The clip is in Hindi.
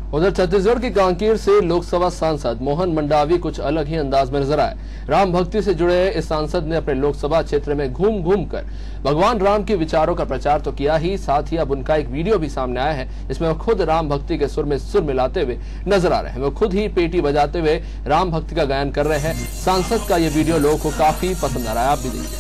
उधर छत्तीसगढ़ के कांकेर से लोकसभा सांसद मोहन मंडावी कुछ अलग ही अंदाज में नजर आए। राम भक्ति से जुड़े इस सांसद ने अपने लोकसभा क्षेत्र में घूम घूम कर भगवान राम के विचारों का प्रचार तो किया ही, साथ ही अब उनका एक वीडियो भी सामने आया है। इसमें वो खुद राम भक्ति के सुर में सुर मिलाते हुए नजर आ रहे हैं। वो खुद ही पेटी बजाते हुए राम भक्ति का गायन कर रहे हैं। सांसद का ये वीडियो लोगों को काफी पसंद आ रहा है। आप भी देखिए।